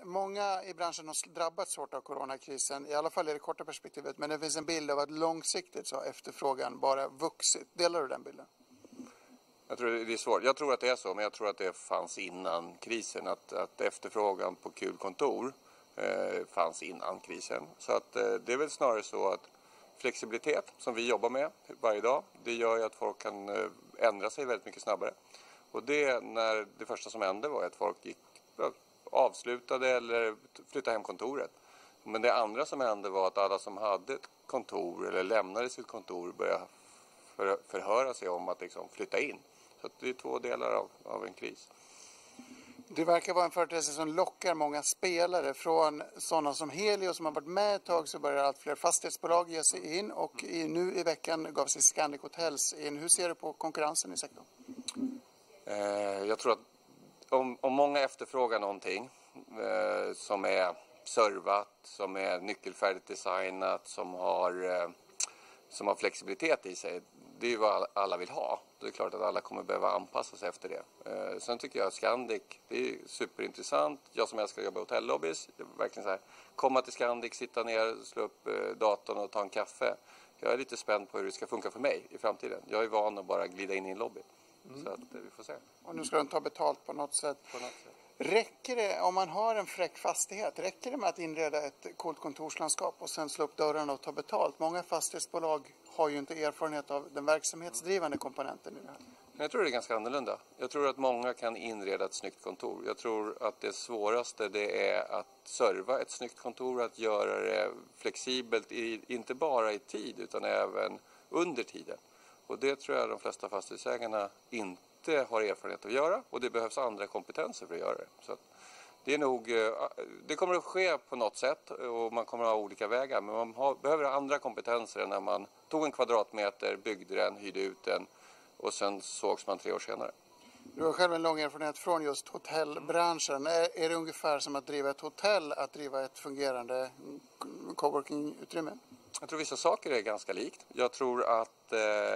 Många i branschen har drabbats hårt av coronakrisen, i alla fall i det korta perspektivet. Men det finns en bild av att långsiktigt så har efterfrågan bara vuxit. Delar du den bilden? Jag tror det är svårt. Jag tror att det är så, men jag tror att det fanns innan krisen. Att efterfrågan på kulkontor fanns innan krisen. Så att det är väl snarare så att flexibilitet som vi jobbar med varje dag, det gör ju att folk kan ändra sig väldigt mycket snabbare. Och när det första som hände var att folk avslutade eller flyttade hem kontoret. Men det andra som hände var att alla som hade ett kontor eller lämnade sitt kontor började förhöra sig om att liksom flytta in. Så att det är två delar av en kris. Det verkar vara en företeelse som lockar många spelare. Från sådana som Helios som har varit med ett tag så börjar allt fler fastighetsbolag ge sig in. Och nu i veckan gav sig Scandic Hotels in. Hur ser du på konkurrensen i sektorn? Jag tror att om många efterfrågar någonting som är servat, som är nyckelfärdigt designat, som har flexibilitet i sig. Det är ju vad alla vill ha. Det är klart att alla kommer behöva anpassa sig efter det. Sen tycker jag att Scandic, det är superintressant. Jag som älskar att jobba i hotellobbys, verkligen så här, komma till Scandic, sitta ner, slå upp datorn och ta en kaffe. Jag är lite spänd på hur det ska funka för mig i framtiden. Jag är van att bara glida in i en lobby. Så att vi får se. Och nu ska de ta betalt på något sätt. Räcker det, om man har en fräck fastighet, räcker det med att inreda ett coolt kontorslandskap och sen slå upp dörrarna och ta betalt? Många fastighetsbolag har ju inte erfarenhet av den verksamhetsdrivande komponenten i det här. Jag tror det är ganska annorlunda. Jag tror att många kan inreda ett snyggt kontor. Jag tror att det svåraste det är att serva ett snyggt kontor, att göra det flexibelt, inte bara i tid utan även under tiden. Och det tror jag de flesta fastighetsägarna inte har erfarenhet att göra, och det behövs andra kompetenser för att göra det. Så att det kommer att ske på något sätt och man kommer att ha olika vägar, men man behöver andra kompetenser än när man tog en kvadratmeter, byggde den, hyrde ut den och sen sågs man 3 år senare. Du har själv en lång erfarenhet från just hotellbranschen. Är det ungefär som att driva ett hotell, att driva ett fungerande coworking-utrymme? Jag tror vissa saker är ganska likt. Jag tror att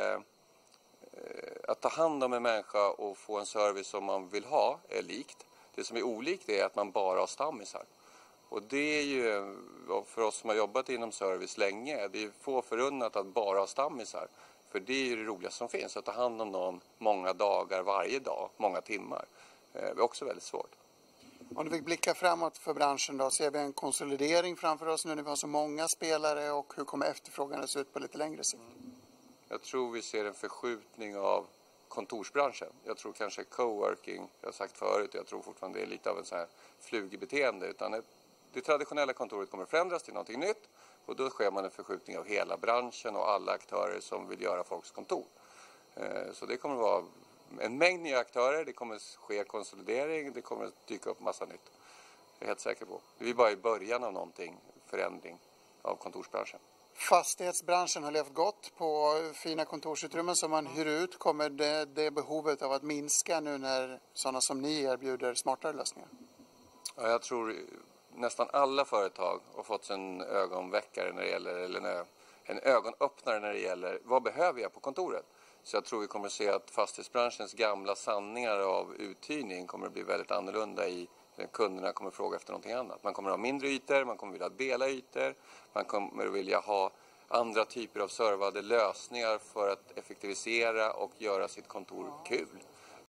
ta hand om en människa och få en service som man vill ha är likt. Det som är olikt är att man bara har stammisar. Och det är ju, för oss som har jobbat inom service länge, det är få förunnat att bara ha stammisar. För det är ju det roligaste som finns, att ta hand om någon många dagar varje dag, många timmar. Det är också väldigt svårt. Om du vill blicka framåt för branschen då, ser vi en konsolidering framför oss nu när vi har så många spelare, och hur kommer efterfrågan att se ut på lite längre sikt? Jag tror vi ser en förskjutning av kontorsbranschen. Jag tror kanske coworking, jag har sagt förut, jag tror fortfarande det är lite av en så här flugbeteende, utan det traditionella kontoret kommer förändras till någonting nytt, och då sker man en förskjutning av hela branschen och alla aktörer som vill göra folks kontor. Så det kommer att vara en mängd nya aktörer, det kommer att ske konsolidering, det kommer att dyka upp massa nytt. Jag är helt säker på. Vi är bara i början av någonting, förändring av kontorsbranschen. Fastighetsbranschen har levt gott på fina kontorsutrymmen som man hyr ut. Kommer det behovet av att minska nu när sådana som ni erbjuder smartare lösningar? Ja, jag tror nästan alla företag har fått en ögonväckare när det gäller, eller en ögonöppnare när det gäller vad behöver jag på kontoret. Så jag tror vi kommer att se att fastighetsbranschens gamla sanningar av uthyrning kommer att bli väldigt annorlunda i när kunderna kommer att fråga efter någonting annat. Man kommer att ha mindre ytor, man kommer att vilja dela ytor, man kommer att vilja ha andra typer av servade lösningar för att effektivisera och göra sitt kontor kul.